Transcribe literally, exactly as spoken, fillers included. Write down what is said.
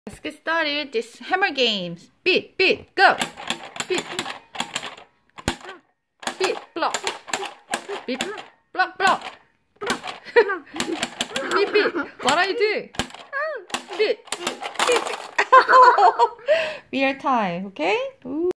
Let's get started. This hammer games. Beat, beat, go. Beat, beat, block. Beat, block, block. Beat, beat. What are you doing? Beat, beat. We are tied, okay? Ooh.